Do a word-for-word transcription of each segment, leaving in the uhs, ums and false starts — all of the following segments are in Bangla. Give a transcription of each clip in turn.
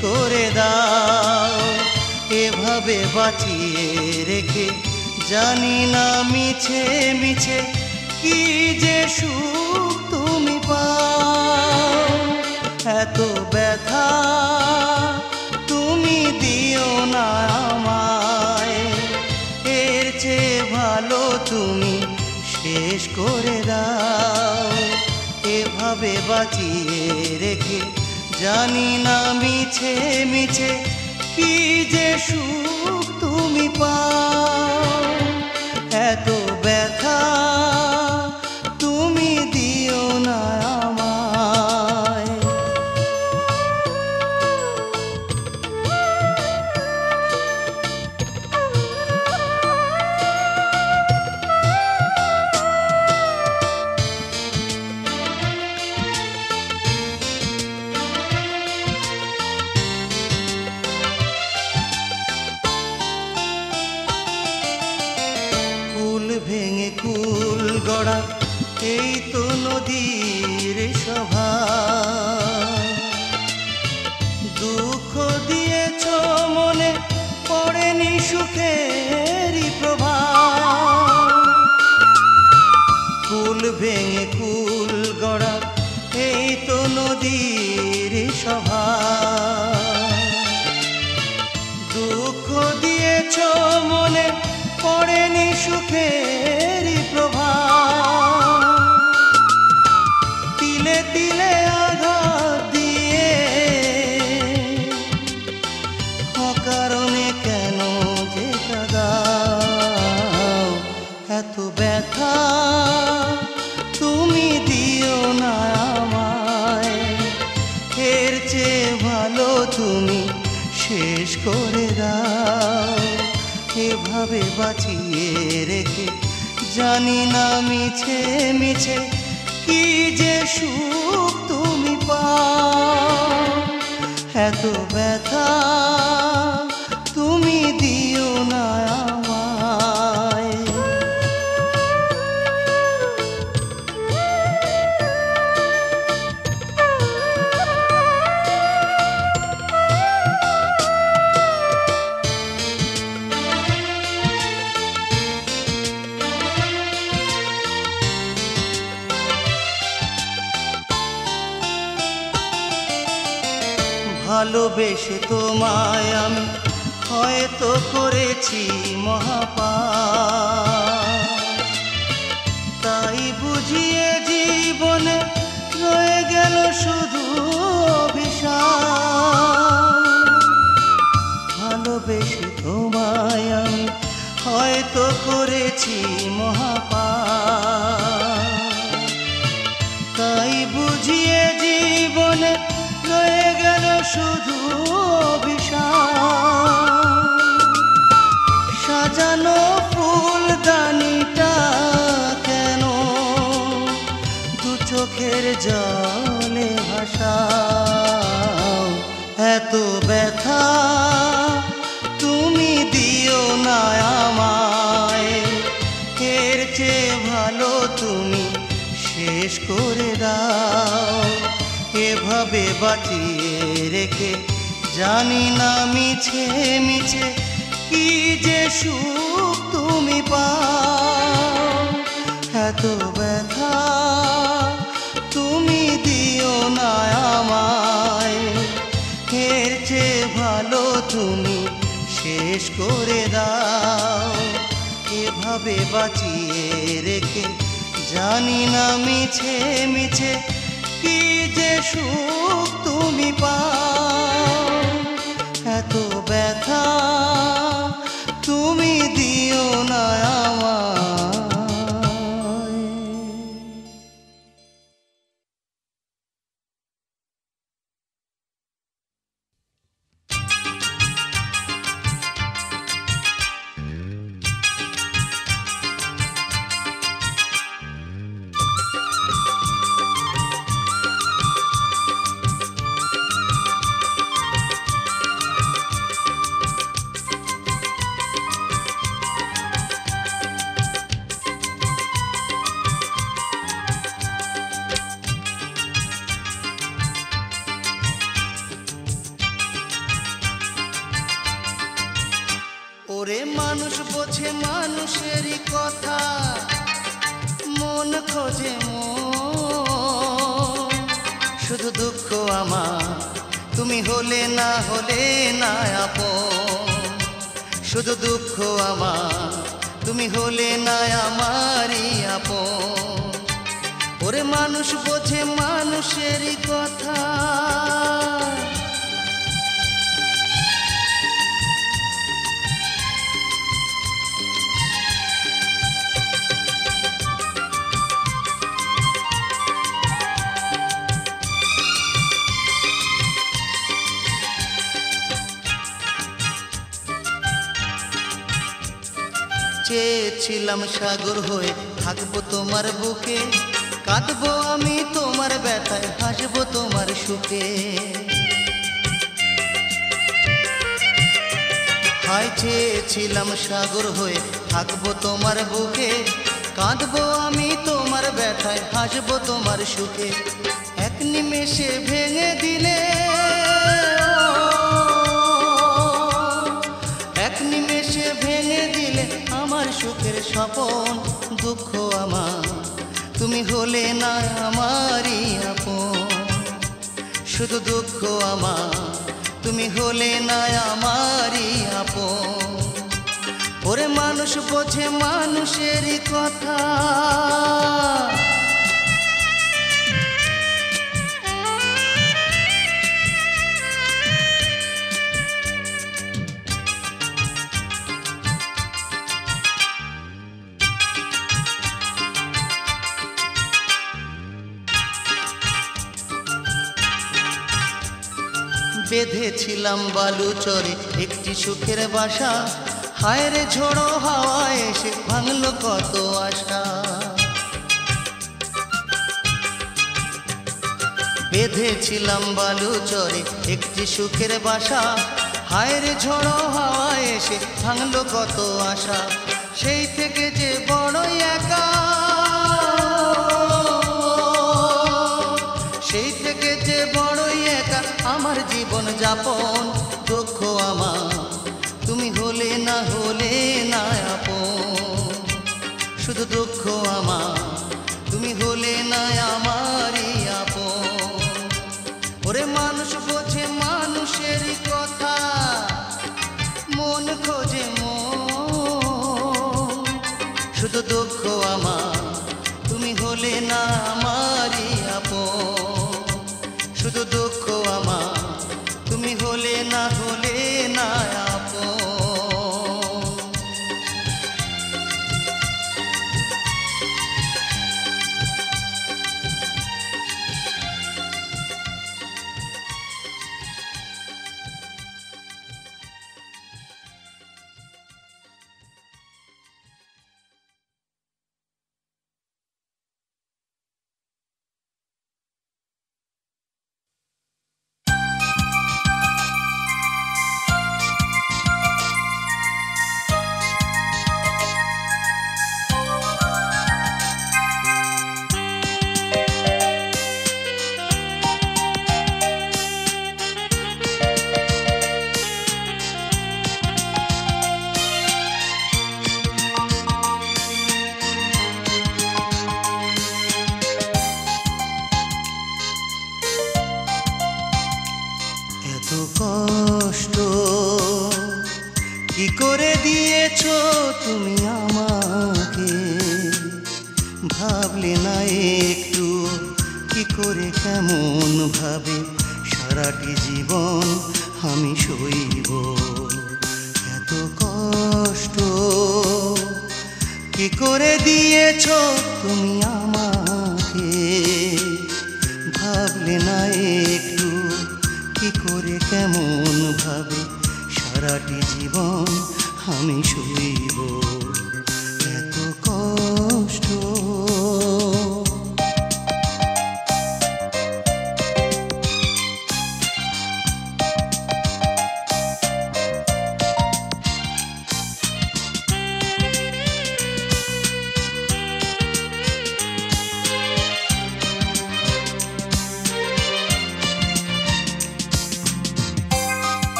করে দাও। এভাবে বাঁচিয়ে রেখে জানি না মিছে মিছে কি যে সুখ তুমি পাও। এত ব্যথা তুমি দিও না আমায়, এর চেয়ে ভালো তুমি শেষ করে দাও। এভাবে বাঁচিয়ে রেখে জানি না মিছে মিছে কি যে সুখ তুমি পাও। এত ব্যথা তুমি দিও না আমায়। ভেঙে কুল গড়া এই তো নদীর স্বভাব। দুঃখ দিয়েছ মনে পড়েনি সুখেরই প্রভাব। কুল ভেঙে কুল গড়া এই তো নদীর স্বভাব। দুঃখ দিয়েছ মনে পড়েনি সুখেরই প্রভাব। তিলে তিলে আঘাত দিয়ে অকারণে কেন যে কাঁদাও। এত ব্যথা তুমি দিও না আমায়, এর চেয়ে ভালো তুমি শেষ করে দাও। এভাবে বাঁচিয়ে রেখে জানি না মিছে মিছে কি যে সুখ তুমি পাও। এত ব্যথা তুমি দিও না আমায়। ভালোবেসে তোমায় আমি হয়তো করেছি মহাপাপ। তাই বুঝিয়ে জীবনে রয়ে গেল শুধু অভিশাপ। ভালোবেসে তোমায় আমি হয়তো করেছি মহাপাপ। তাই বুঝিয়ে জীবনে রয়ে গেল শুধু অভিশাপ। সাজানো ফুলদানিটা কেন দু চোখের জলে ভাসাও। এত ব্যথা তুমি দিও না আমায়, এর চেয়ে ভালো তুমি শেষ করে দাও। এভাবে বাঁচিয়ে রেখে জানি না মিছে মিছে কি যে সুখ তুমি পাও। এত ব্যথা তুমি দিও না আমায়, এর চেয়ে ভালো তুমি শেষ করে দাও। এভাবে বাঁচিয়ে রেখে জানি না মিছে মিছে কি যে সুখ তুমি পাও। এত ব্যথা তুমি দিও না আমায়। বোঝে মানুষেরই কথা, মন খোঁজে মন। শুধু দুঃখ আমার তুমি হলে না হলে না আপন। শুধু দুঃখ আমার তুমি হলে না আমারই আপন। ওরে মানুষ বোঝে মানুষেরই কথা। চেয়েছিলাম সাগর হয়ে থাকবো তোমার বুকে, কাঁদবো আমি তোমার ব্যথায়, হাসবো তোমার সুখে। হায় চেয়েছিলাম সাগর হয়ে থাকবো তোমার বুকে, কাঁদবো আমি তোমার ব্যথায়, হাসবো তোমার সুখে। এক নিমেষে ভেঙে দিলে, এক নিমেষে ভেঙে দিলে আমার সুখের স্বপন। দুঃখ আমার তুমি হলে না আমারই আপন। শুধু দুঃখ আমার তুমি হলে না আমারই আপন। ওরে মানুষ বোঝে মানুষেরই কথা। বেঁধেছিলাম বালু চরে একটি সুখের বাসা, হায় রে ঝোড়ো হাওয়া এসে ভাঙলো কত আশা। বেঁধেছিলাম বালু চরে একটি সুখের বাসা, হায় রে ঝোড়ো হাওয়া এসে ভাঙলো কত আশা। সেই থেকে যে বড়ই একা, সেই থেকে যে বড়ই একা আমার জীবন যাপন। দুঃখ আমার তুমি হলে না হলে না আপন। শুধু দুঃখ আমার তুমি হলে না আমারই আপন। ওরে মানুষ বোঝে মানুষেরই কথা, মন খোঁজে মন। শুধু দুঃখ আমার তুমি হলে না আমারই আপন। শুধু দুঃখ আমার তুমি হলে না হলে না আপন। কষ্ট কি করে দিয়েছো তুমি আমাকে, ভাবলে না একটু কি করে কেমন ভাবে সারাটি জীবন আমি সইব। এত কষ্ট কি করে দিয়েছো তুমি আমাকে, ভাবলে না একটু কি করে কেমন ভাবে সারাটি জীবন আমি সইব। এত কষ্ট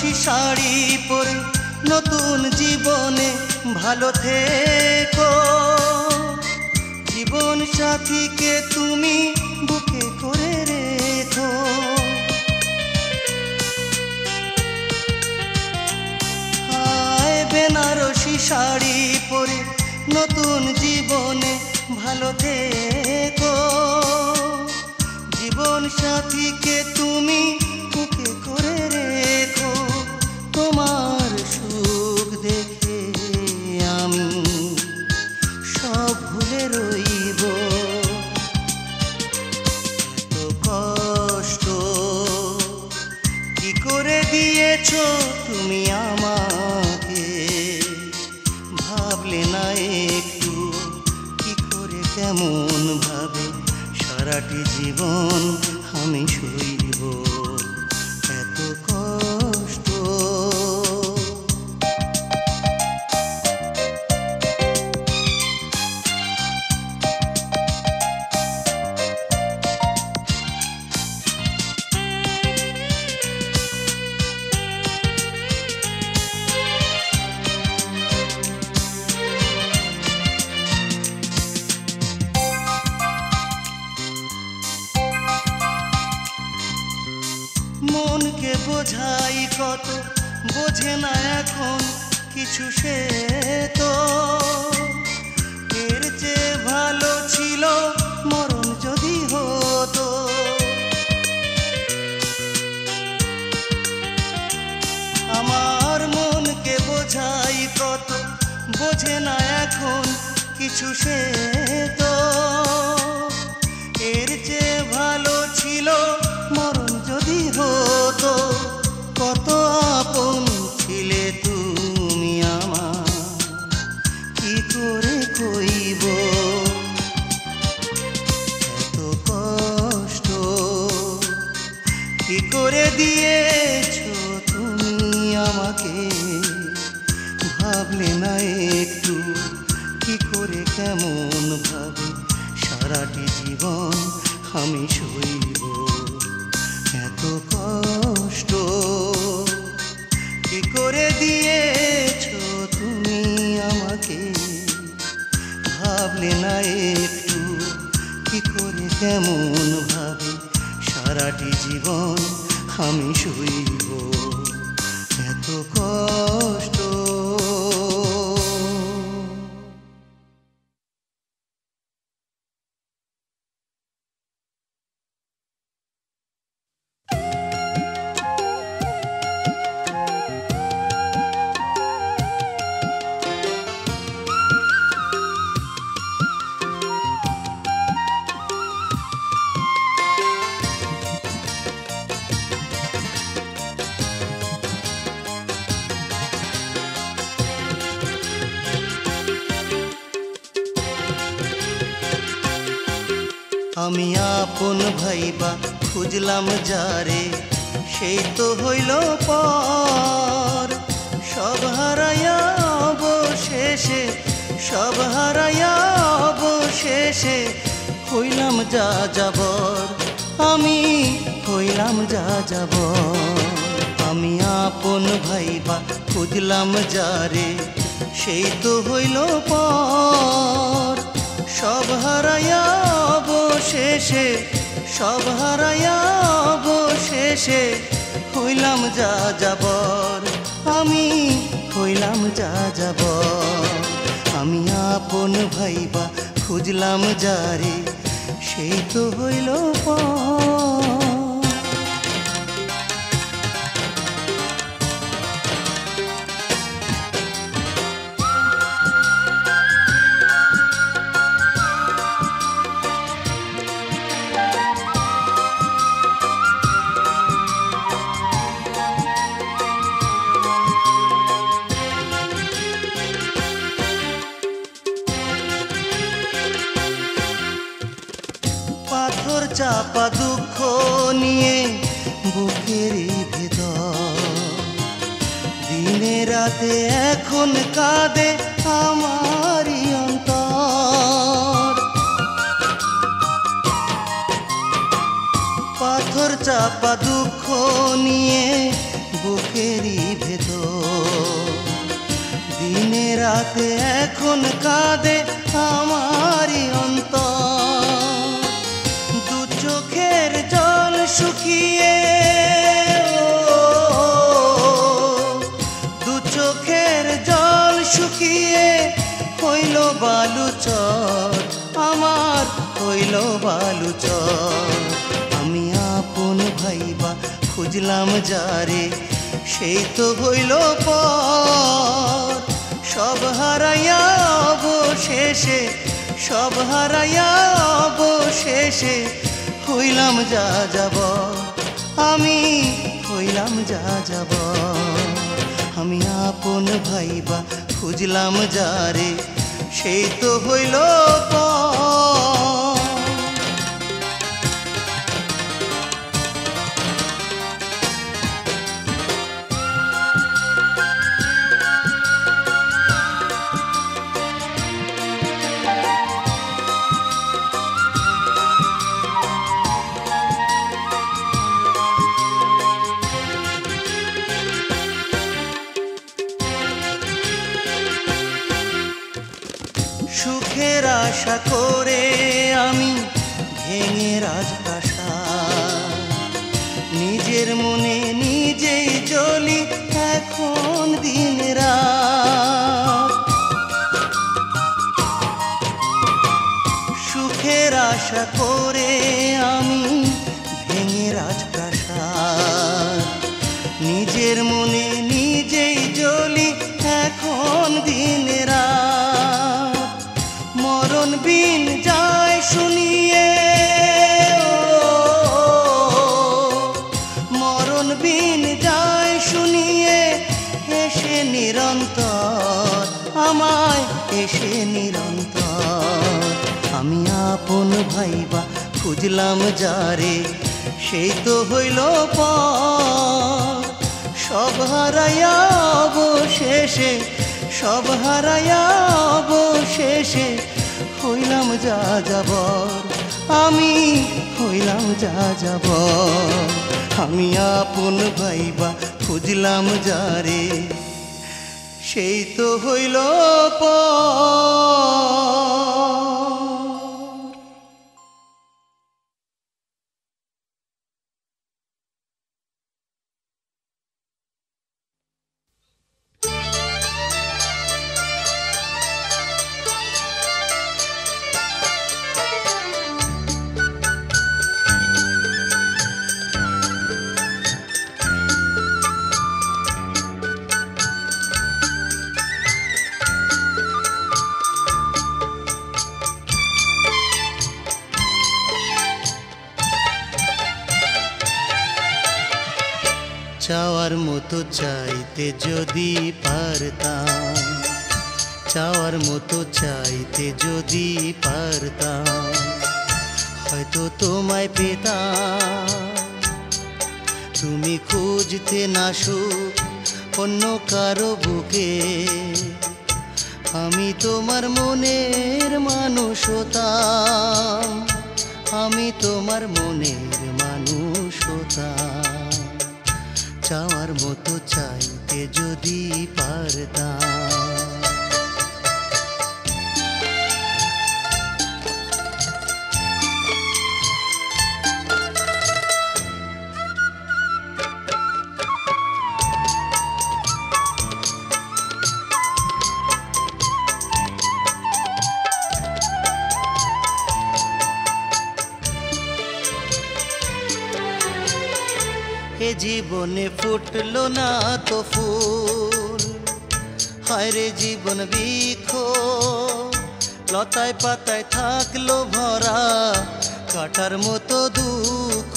বেনারসি শাড়ি পরে নতুন জীবনে ভালো থেকো। জীবন সাথীকে তুমি বুকে করে রেখো। হায় বেনারসি শাড়ি পরে নতুন জীবনে ভালো থেকো। জীবন সাথীকে তুমি বুকে করে রেখো। তোমার সুখ দেখে আমি সব ভুলে রইব। এত কষ্ট কি করে দিয়েছো তুমি আমাকে, ভাবলে না একটু কি করে কেমন ভাবে সারাটি জীবন আমি সইব এত কষ্ট। মনকে বোঝাই কত বোঝে না এখন কিছু সে তো। এর চেয়ে ভালো ছিল মরণ যদি হতো। আমার মনকে বোঝাই কত বোঝে না এখন কিছু সে তো। এর চেয়ে ভালো ছিল মরণ যদি হতো। কত আপন ছিলে তুমি আমার কি করে কইব। এত কষ্ট কি করে দিয়েছো তুমি আমাকে, ভাবলে না একটু কি করে কেমন ভাবে সারাটি জীবন আমি সইব এত কষ্ট কি করে দিয়েছো তুমি আমাকে, ভাবলে না একটু কি করে কেমন ভাবে সারাটি জীবন আমি সইব এত কষ্ট। আমি আপন ভাইবা খুঁজলাম যারে, সেই তো হইল পর। সব হারাইয়া অবশেষে, সব হারাইয়া অবশেষে হইলাম যা যাবর, আমি হইলাম যা যাবর। আমি আপন ভাইবা খুঁজলাম যারে, সেই তো হইল পর। সব হারাইয়া অবশেষে, সব হারাইয়া অবশেষে হইলাম যা যাবর, আমি হইলাম যা যাবর। আমি আপন ভাইবা খুঁজলাম যারে, সেই তো হইল পর। পাথর চাপা দুঃখ নিয়ে বুকের ভেতর, দিনে রাতে এখন কাঁদে আমারই অন্তর। পাথর চাপা দুঃখ নিয়ে বুকেরই ভেতর। দিনে রাতে এখন কাঁদে আমারই অন্তর, দু চোখের জল শুকিয়ে, দু চোখের জল শুকিয়ে হইল বালুচর, আমার হইল বালুচর। আমি আপন ভাইবা খুঁজলাম যারে, সেই তো হইল পর। সব হারাইয়া অবশেষে, সব হারাইয়া অবশেষে হইলাম যা যাব, আমি হইলাম যা যাব। আমি আপন ভাইবা খুঁজলাম যারে, সেই তো হইল পর। সুখের আশা করে আমি ভেঙে রাজপ্রাসাদ, নিজের মনে নিজেই জ্বলি এখন দিন রাত। সুখের আশা করে আমি ভেঙে রাজপ্রাসাদ, নিজের মনে নিজেই জ্বলি এখন দিন রাত। মরণ বিন যায় শুনিয়ে, মরণ বিন যায় শুনিয়ে হেসে নিরন্তর, আমায় হেসে নিরন্তর। আমি আপন ভাইবা খুঁজলাম যারে, সেই তো হইল পর। সব হারাইয়া অবশেষে, সব হারাইয়া অবশেষে হইলাম যা যাবর, আমি হইলাম যা যাবর। আমি আপন ভাইবা খুঁজলাম যারে, সেই তো হইল পর। চাওয়ার মতো চাইতে যদি পারতাম, চাওয়ার মতো চাইতে যদি পারতাম, হয়তো তোমায় পেতাম। তুমি খুঁজতে না সুখ অন্য কারো বুকে, আমি তোমার মনের মানুষ হতাম, আমি তোমার মনের মানুষ হতাম। চাওয়ার মতো চাইতে যদি পারতাম। এ জীবনে ফুটলো না তো ফুল, হায় রে জীবন বৃক্ষ, লতায় পাতায় থাকলো ভরা কাটার মতো দুঃখ।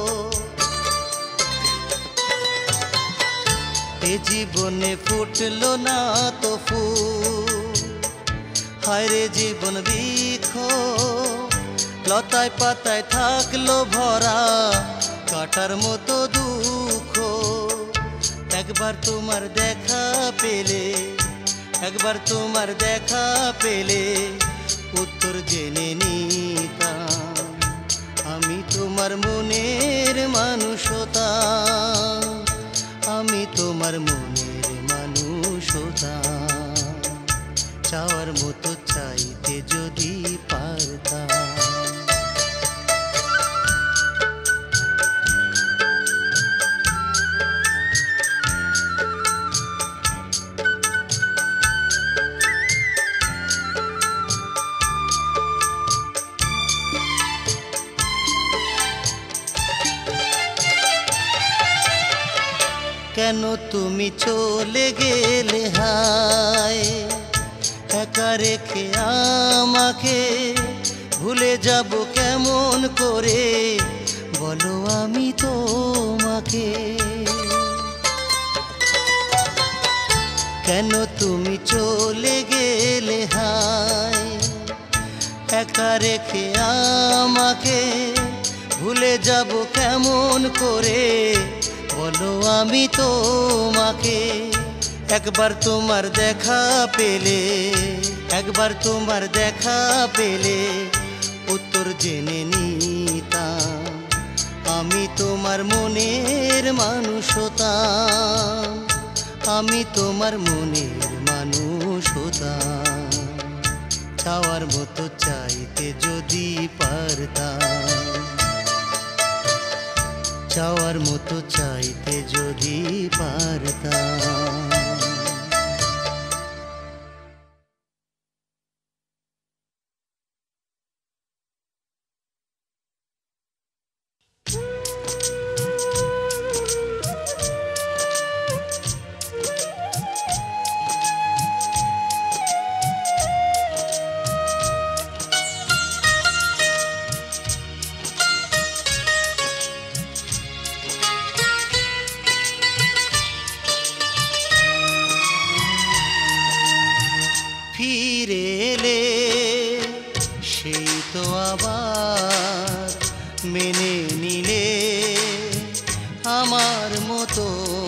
এ জীবনে ফুটলো না তো ফুল, হায় রে জীবন বৃক্ষ, লতায় পাতায় থাকলো ভরা কাটার মতো দুঃখ। একবার তোমার দেখা পেলে, একবার তোমার দেখা পেলে উত্তর জেনে নিতাম, আমি তোমার মনের মানুষ হতাম, আমি তোমার মনের মানুষতা চাওয়ার মতো চাইতে যদি পারতাম। কেন তুমি চলে গেলে হায় একা রেখে আমাকে, ভুলে যাব কেমন করে বলো আমি তোমাকে। কেন তুমি চলে গেলে হায় একা রেখে আমাকে, ভুলে যাব কেমন করে বলো আমি তোমাকে। একবার তোমার দেখা পেলে, একবার তোমার দেখা পেলে উত্তর জেনে নিতাম আমি তোমার মনের মানুষ হতাম, আমি তোমার মনের মানুষ হতাম। চাওয়ার মতো চাইতে যদি পারতাম, চাওয়ার মতো চাইতে যদি পারতাম। ফিরে এলে সেই তো আবার মেনে নিলে আমার মতো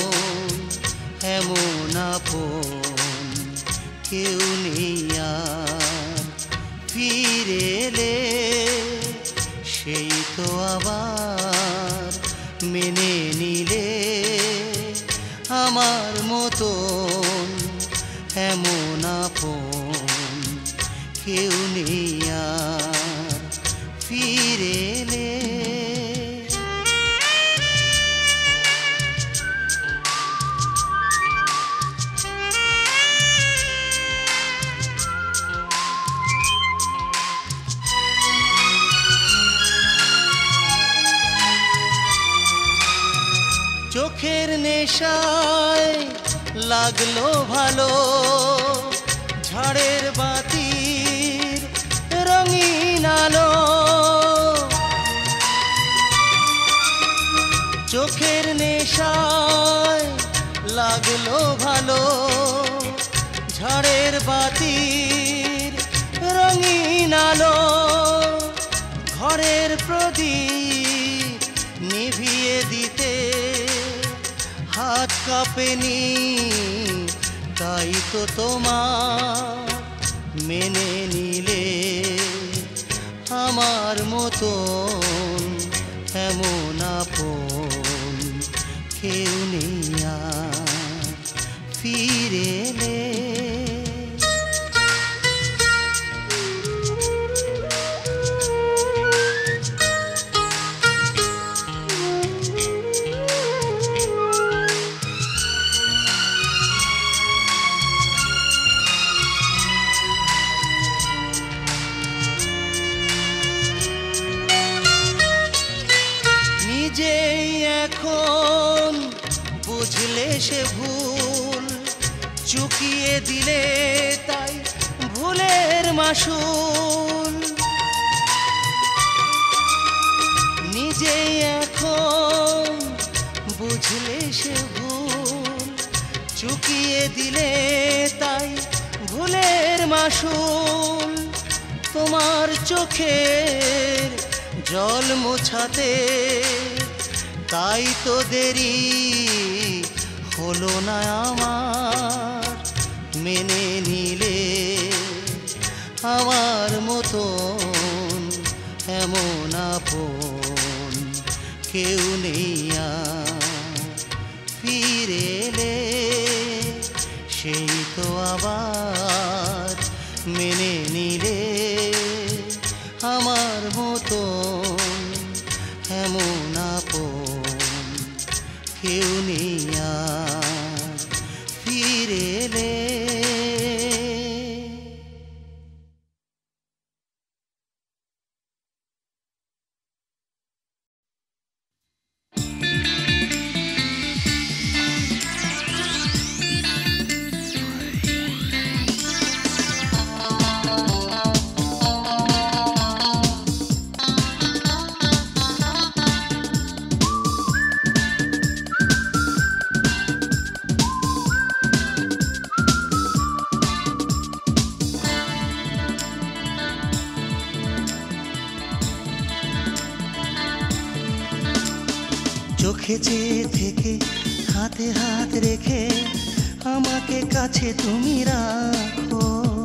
এমন আপন কেউ নেই আর। ফিরে এলে সেই তো আবার মেনে নিলে আমার মতন এমন আপন কেউ নেই আর। ফিরে এলে চোখের নেশায় লাগলো ভালো ঝড়ের বাতির রঙিন আলো। চোখের নেশায় লাগলো ভালো ঝড়ের বাতির রঙিন আলো। ঘরের প্রদীপ নিভিয়ে দিতে হাত কাঁপেনি, তাই তো তোমার মেনে নিলে আমার মতন এমন আপন কেউ নেই আর। ফিরে এলে নিজেই এখন বুঝলে সে ভুল, চুকিয়ে দিলে তাই ভুলের মাসুল। নিজেই এখন বুঝলে সে ভুল, চুকিয়ে দিলে তাই ভুলের মাসুল। তোমার চোখের জল মোছাতে তাই তো দেরি হলো না আমার। মেনে নিলে আমার মতন এমন আপন কেউ নেই আর। ফিরে এলে সেই তো আবার মেনে নিলে আমার মতো এমন আপন কেউ নেই আর ফিরে এলে। চোখে চেয়ে থেকে হাতে হাত রেখে আমাকে কাছে তুমি রাখো,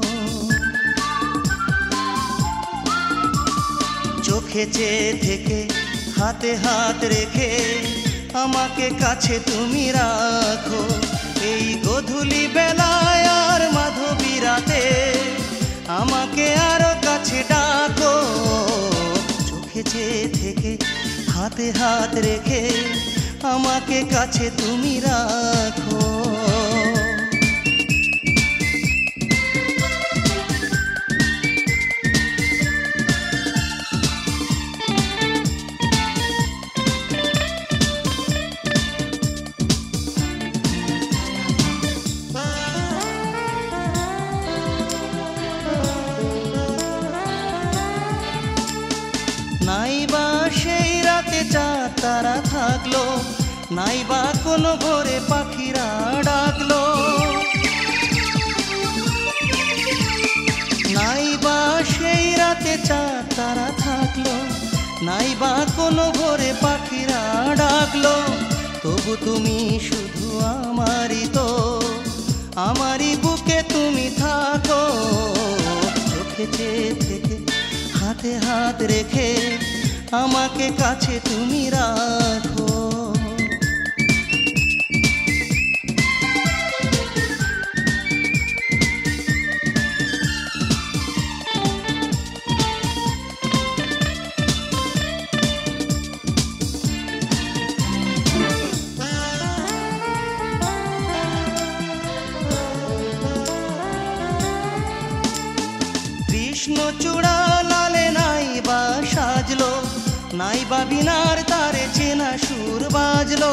চোখে চেয়ে থেকে হাতে হাত রেখে আমাকে কাছে তুমি রাখো। এই গোধূলি বেলায় আর মাধবী রাতে আমাকে আরো কাছে ডাকো। চোখে চেয়ে থেকে হাতে হাত রেখে আমাকে কাছে তুমি রাখো। নাইবা সেই রাতে চাঁদ তারা থাকলো, নাইবা কোনো ভোরে পাখিরা ডাকলো, নাইবা সেই রাতে চাঁদ তারা থাকলো, নাইবা কোনো ভোরে পাখিরা ডাকলো। তবু তুমি শুধু আমারই তো, আমারই বুকে তুমি থাকো। চোখে চেয়ে থেকে হাতে হাত রেখে আমাকে কাছে তুমি রাখো। কৃষ্ণচূড়া লালে নাইবা সাজলো, নাইবা বিনার তারে চেনা সুর বাজলো।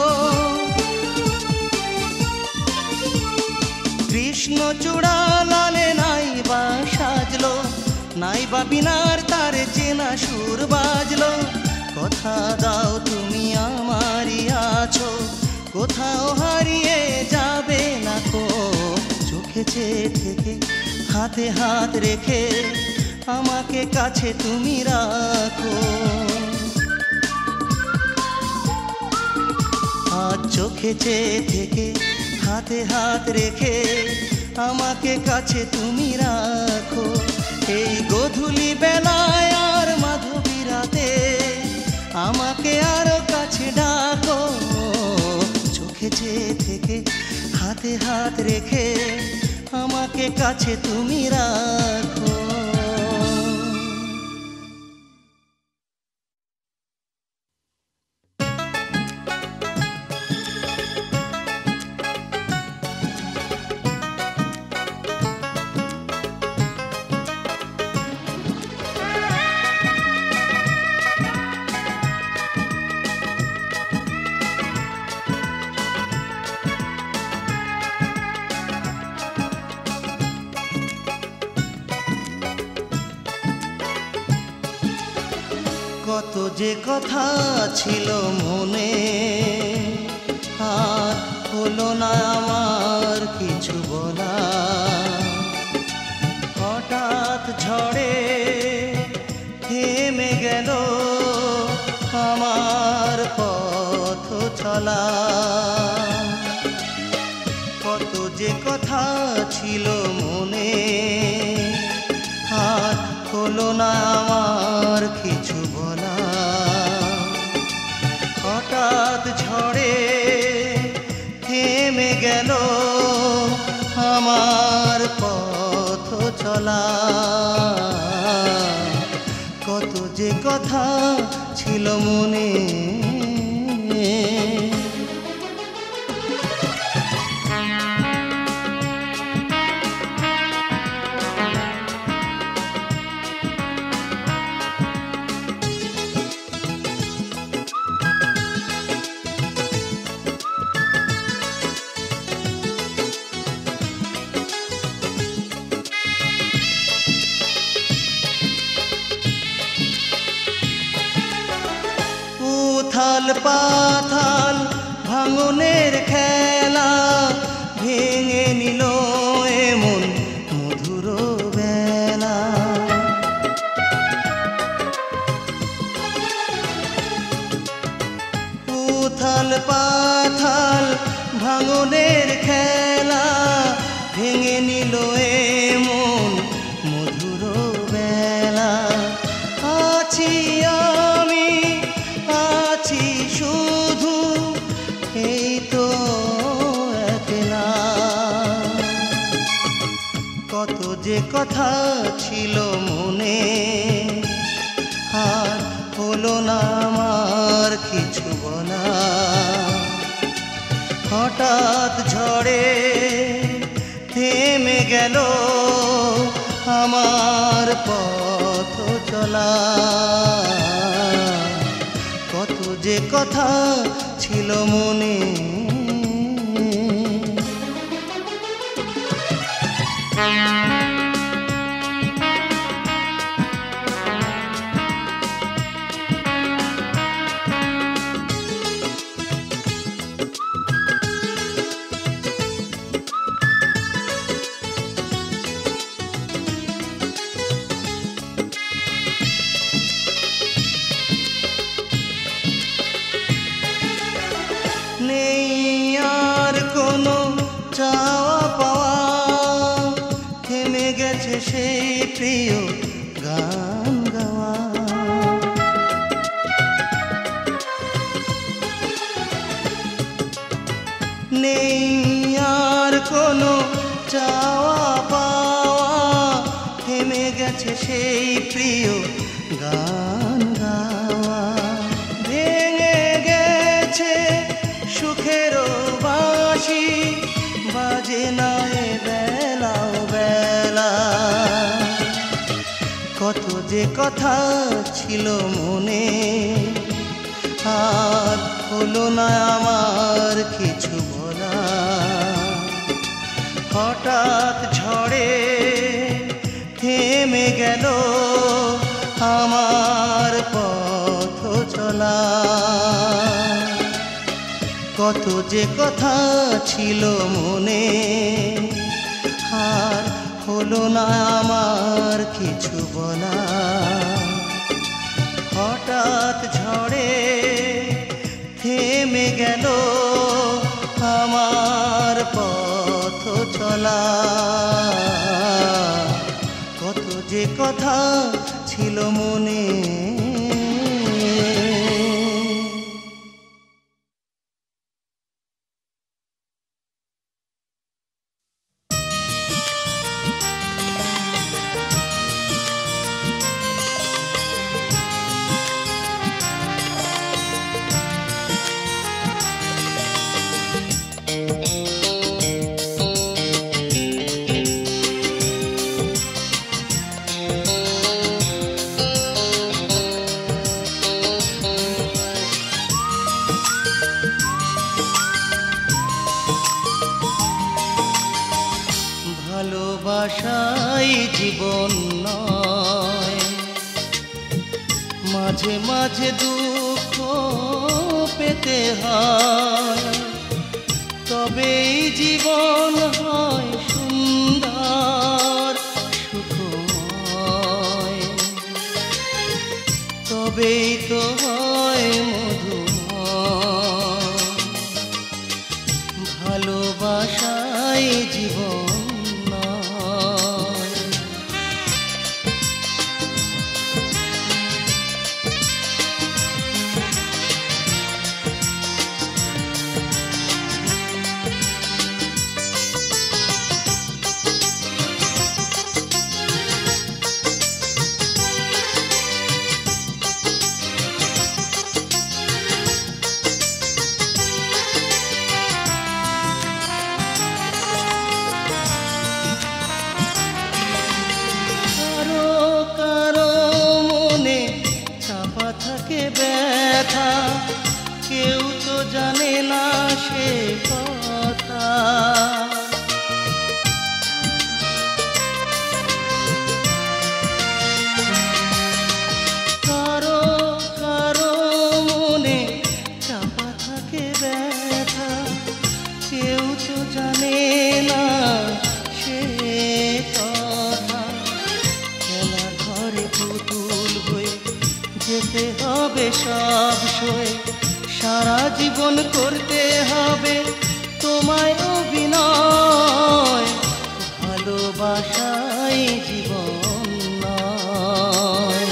কৃষ্ণচূড়া লালে নাইবা সাজলো, নাইবা বিনার তারে চেনা সুর বাজলো। কথা দাও তুমি আমারই আছো, কোথাও হারিয়ে যাবে না কো। চোখে চেয়ে থেকে হাতে হাত রেখে আমাকে কাছে তুমি রাখো। আজ চোখে চেয়ে থেকে হাতে হাত রেখে আমাকে কাছে তুমি রাখো। এই গোধূলি বেলায় আর মাধবী রাতে আমাকে আরো কাছে ডাকো। চোখে চেয়ে থেকে হাতে হাত রেখে আমাকে কাছে তুমি রাখো। কত যে কথা ছিল মনে, আর হলো না আমার কিছু বলা। হঠাৎ ঝড়ে থেমে গেল আমার পথ চলা। কত যে কথা ছিল মনে, আর হলো না আমার কিছু বলা। হঠাৎ ঝড়ে থেমে গেল আমার পথ চলা কত যে কথা ছিল মনে উথাল পাথাল ভাঙনের খেলা ভেঙে নিল এমন মধুর বেলা উথাল পাথাল ভাঙনের খেলা ভেঙে নিল এমন মধুর বেলা আছি আমি আছি শুধু এই তো একলা কত যে কথা ছিল মনে আর হলো না আমার কিছু বলা হঠাৎ ঝড়ে থেমে গেল আমার পথ চলা কত যে কথা ছিল মনে নেই আর কোনো চাওয়া পাওয়া থেমে গেছে সেই প্রিয় গান গাওয়া নেই আর কোনো চাওয়া পাওয়া থেমে গেছে সেই প্রিয় গান গাওয়া ভেঙে গেছে সুখের বাঁশি বাজে না এ বেলাও বেলা কত যে কথা ছিল মনে আর হলো না আমার কিছু বলা হঠাৎ ঝড়ে থেমে গেল আমার পথ চলা কত যে কথা ছিল মনে আর হলো না আমার কিছু বলা হঠাৎ ঝড়ে থেমে গেল আমার পথ চলা কত যে কথা ছিল মনে ভালোবাসাই জীবন নয় মাঝে মাঝে দুঃখ পেতে হয় তবেই জীবন হয় সুন্দর সুখময় তবেই তো হয় মধুময় ভালোবাসাই জীবন জীবন করতে হবে তোমায় অভিনয়, ভালোবাসাই জীবন নয়।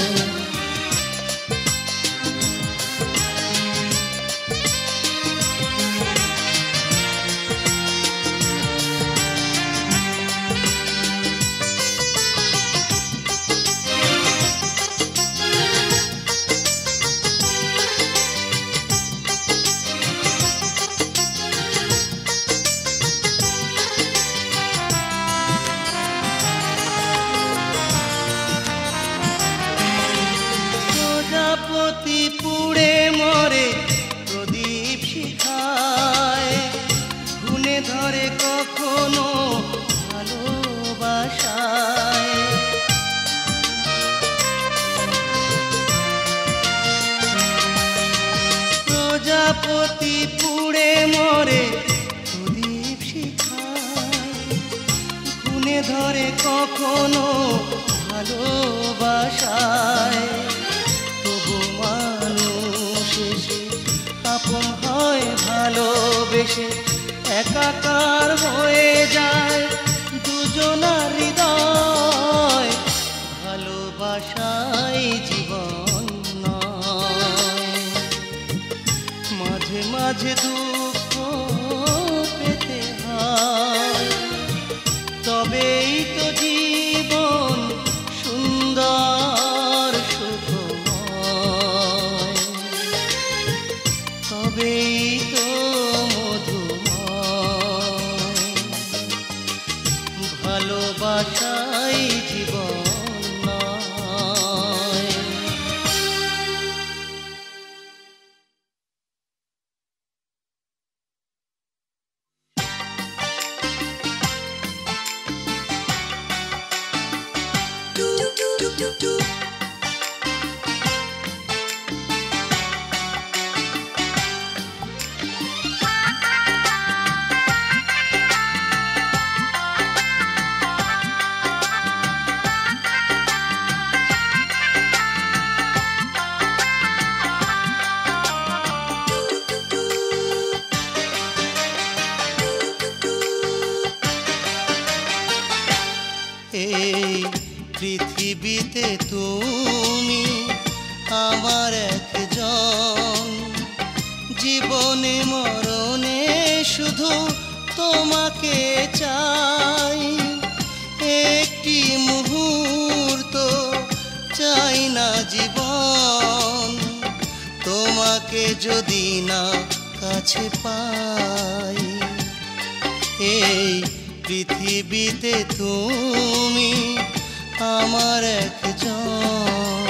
প্রজাপতি পুড়ে মরে প্রদীপ শিখায়, গুনে ধরে কখনো ভালোবাসায়। প্রজাপতি পুড়ে মরে প্রদীপ শিখায়, গুনে ধরে কখনো ভালোবাসায়। তবু মানুষ এসে আপন হয় ভালোবেসে, একাকার হয়ে যায় দুজনার হৃদয়, ভালোবাসাই জীবন নয়। মাঝে মাঝে দুঃখ পেতে হয়, তবেই তো জীবন সুন্দর সুখময়, তবেই তো মধুময়, ভালোবাসাই জীবন নয়। এই পৃথিবীতে তুমি আমার একজন, জীবনে মরণে শুধু তোমাকে চাই। একটি মুহূর্ত চাই না জীবন, তোমাকে যদি না কাছে পাই। এই পৃথিবীতে তুমি আমার একজন।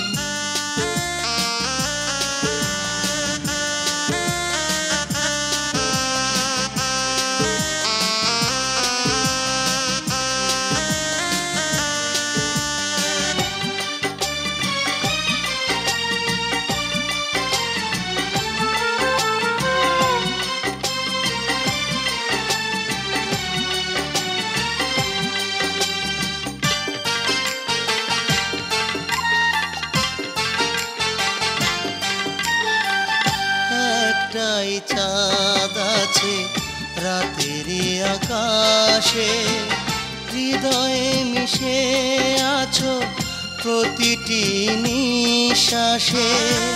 একটাই চাঁদ আছে রাতের আকাশে, হৃদয়ে মিশে আছো প্রতিটি নিঃশ্বাসে।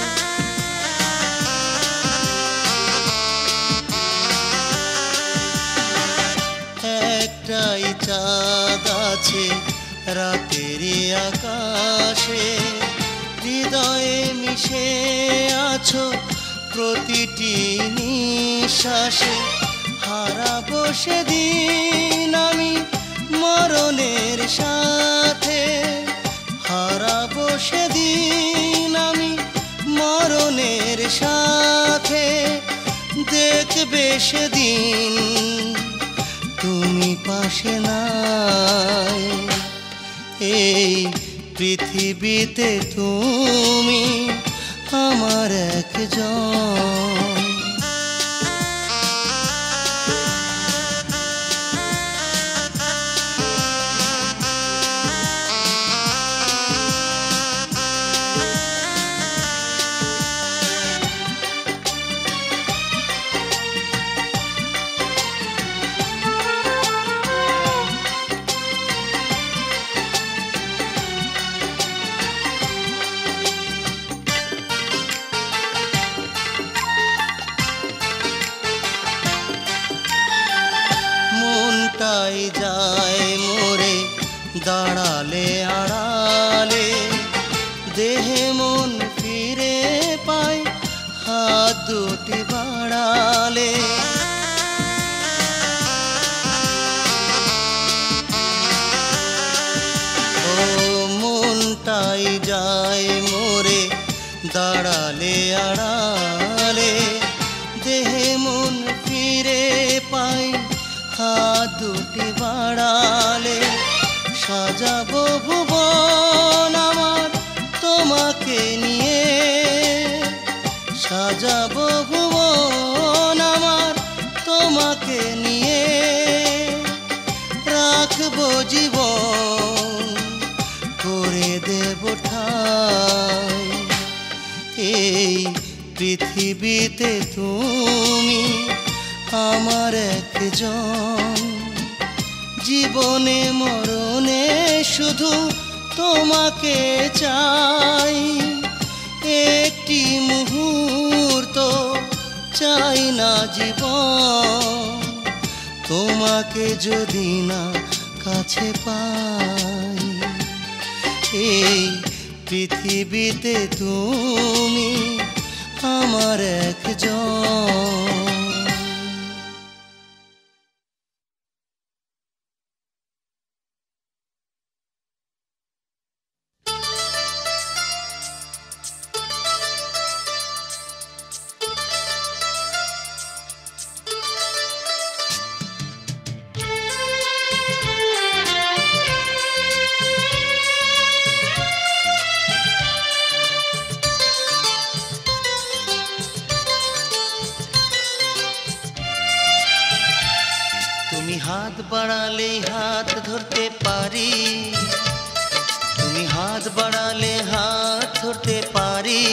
একটাই চাঁদ আছে রাতের আকাশে, হৃদয়ে মিশে আছো প্রতিটি নিঃশ্বাসে। হারাবো সেদিন আমি মরণের সাথে, হারাবো সেদিন আমি মরণের সাথে। দেখবে সেদিন তুমি পাশে নাই। এই পৃথিবীতে তুমি আমার একজন। যায় মোরে দাঁড়ালে আড়ালে, দেহে মন ফিরে পায় হাত দুটি বাড়ালে। ও মনটাই যায় মোরে দাঁড়ালে আড়ালে, দেহে মন ফিরে পায় হাত দুটি বাড়ালে। সাজাবো ভুবন আমার তোমাকে নিয়ে, সাজাবো ভুবন আমার তোমাকে নিয়ে, রাখবো জীবন করে দেব ঠাই। এই পৃথিবীতে তুমি আমার একজন, জীবনে মরণে শুধু তোমাকে চাই। একটি মুহূর্ত চাই না জীবন, তোমাকে যদি না কাছে পাই। এই পৃথিবীতে তুমি আমার একজন। তুমি হাত বাড়ালে হাত ধরতে পারি, তুমি হাত বাড়ালে হাত ধরতে পারি।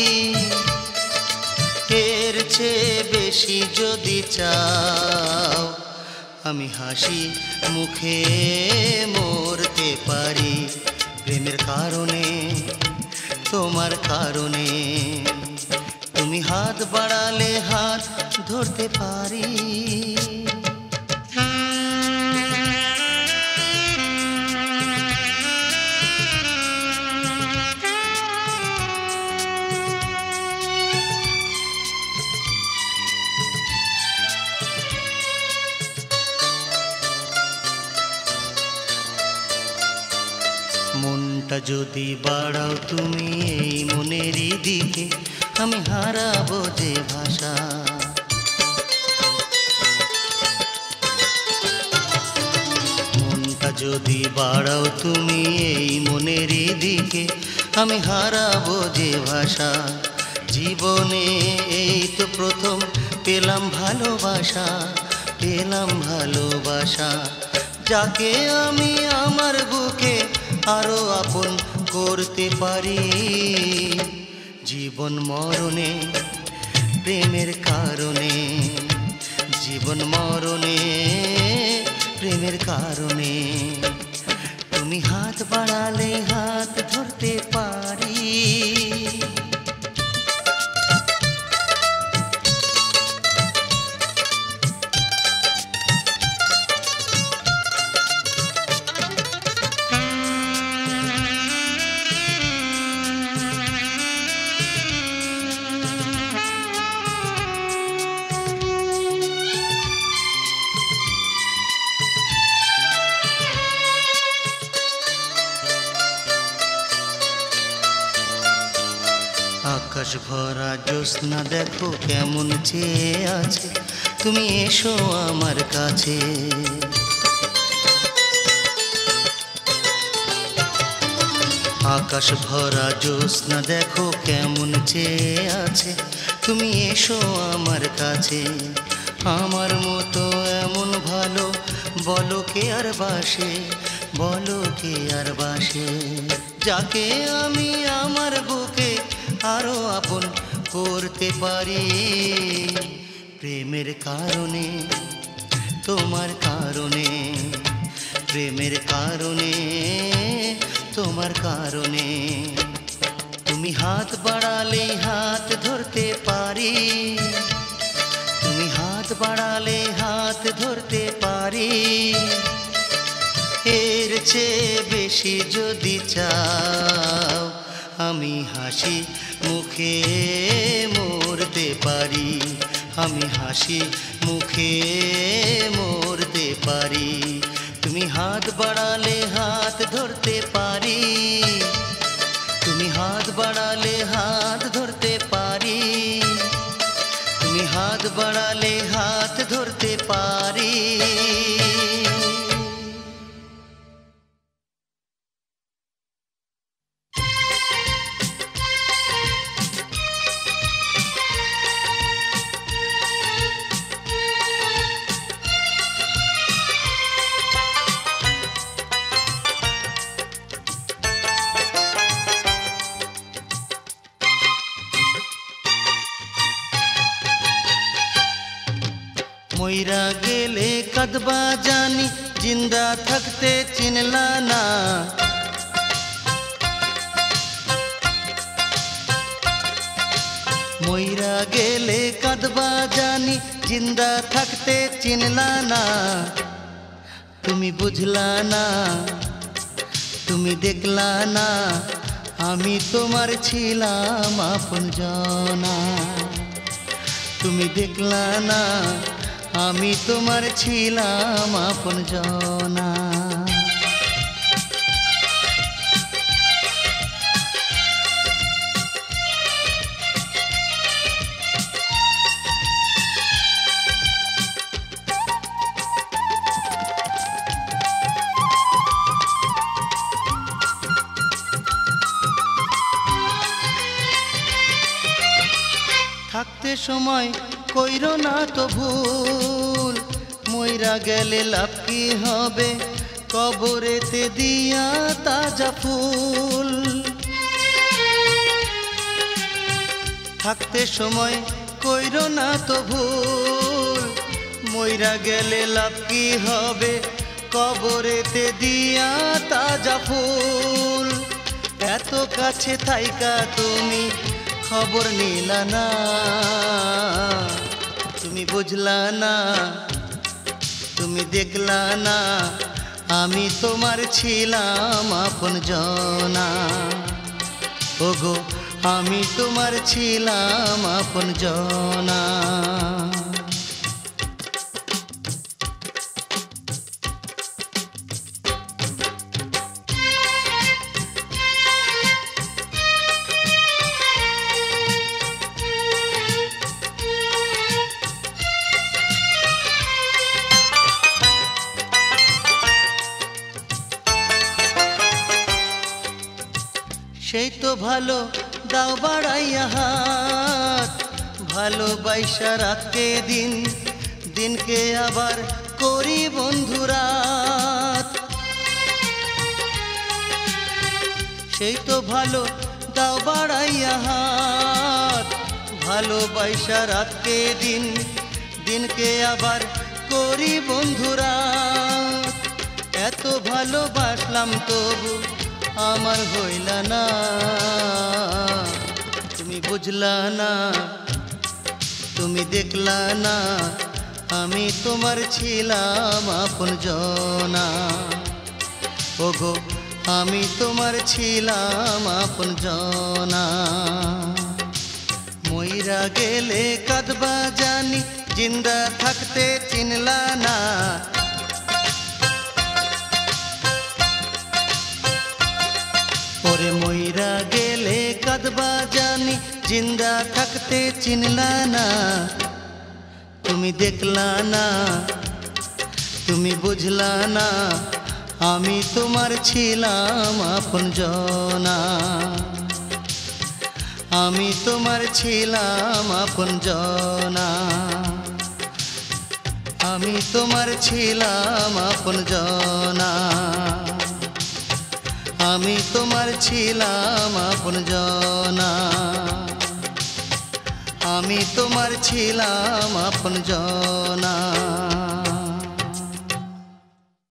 এর চেয়ে বেশি যদি চাও, আমি হাসি মুখে মরতে পারি। প্রেমের কারণে তোমার কারণে, তুমি হাত বাড়ালে হাত ধরতে পারি। মনটা যদি বাড়াও তুমি এই মনেরই দিকে, আমি হারাবো যে ভাষা। মনটা যদি বাড়াও তুমি এই মনেরই দিকে, আমি হারাবো যে ভাষা। জীবনে এই তো প্রথম পেলাম ভালোবাসা, পেলাম ভালোবাসা। যাকে আমি আমার বুকে আরো আপন করতে পারি। জীবন মরণে প্রেমের কারণে, জীবন মরণে প্রেমের কারণে। তুমি হাত বাড়ালে হাত ধরতে পারি। আকাশ ভরা জ্যোৎস্না দেখো কেমন চেয়ে আছে, তুমি এসো আমার কাছে। আকাশ ভরা জ্যোৎস্না দেখো কেমন চেয়ে আছে, তুমি এসো আমার কাছে। আমার মতো এমন ভালো বলো কে আর বাসে, বলো কে আর বাসে। যাকে আমি আমার বুকে আরো আপন করতে পারি। প্রেমের কারণে তোমার কারণে, প্রেমের কারণে তোমার কারণে। তুমি হাত বাড়ালে হাত ধরতে পারি, তুমি হাত বাড়ালে হাত ধরতে পারি। চেয়ে বেশি যদি চাও, আমি হাসি মুখে মরতে পারি, আমি হাসি মুখে মরতে পারি। তুমি হাত বাড়ালে হাত ধরতে পারি, তুমি হাত বাড়ালে হাত ধরতে পারি, তুমি হাত বাড়ালে হাত ধরতে পারি। মইরা গেলে কাঁদবা জানি, জিন্দা থাকতে চিনলা না। মইরা গেলে কাঁদবা জানি, জিন্দা থাকতে চিনলা না। তুমি বুঝলা না, তুমি দেখলা না, আমি তোমার ছিলাম আপনজনা। তুমি দেখলা না, আমি তোমার ছিলাম আপনজনা। থাকতে সময় কইরো না তো ভুল, মইরা গেলে লাভ কি হবে, কবরেতে দিয়া তাজা ফুল। থাকতে সময় কইরো না তো ভুল, মইরা গেলে লাভ কি হবে, কবরেতে দিয়া তাজা ফুল। এত কাছে থাইকা তুমি খবর নিলা না, তুমি বুঝলা না, তুমি দেখলা না, আমি তোমার ছিলাম আপনজনা। ওগো আমি তোমার ছিলাম আপনজনা। সেই তো ভালো দাও বাড়াইয়া হাত, ভালোবাসা রাতে দিন, দিনকে আবার করি বন্ধুরাত। সেই তো ভালো দাও বাড়াইয়া হাত, ভালোবাসা রাতে দিন, দিনকে আবার করি বন্ধুরাত। এত ভালোবাসলাম তবু আমার হইলা না, তুমি বুঝলা না, তুমি দেখলা না, আমি তোমার ছিলাম আপনজনা। ওগো আমি তোমার ছিলাম আপনজনা। মইরা গেলে কাঁদবা জানি, জিন্দা থাকতে চিনলা না। ওরে মইরা গেলে কাঁদবা জানি, জিন্দা থাকতে চিনলা না। তুমি দেখলা না, তুমি বুঝলা না, আমি তোমার ছিলাম আপনজনা। আমি তোমার ছিলাম আপনজনা, আমি তোমার ছিলাম আপনজনা, আমি তোমার ছিলাম আপনজনা, আমি তোমার ছিলাম আপনজনা।